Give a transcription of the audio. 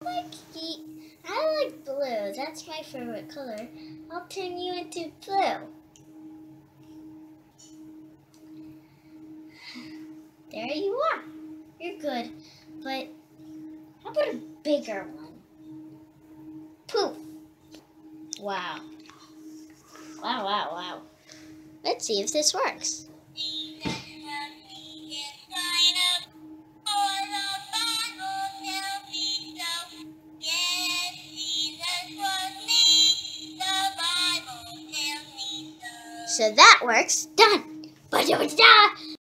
I like blue. That's my favorite color. I'll turn you into blue. There you are. You're good. But how about a bigger one? Poof. Wow. Wow, wow, wow. Let's see if this works. So that works. Done. Ba-da-ba-da.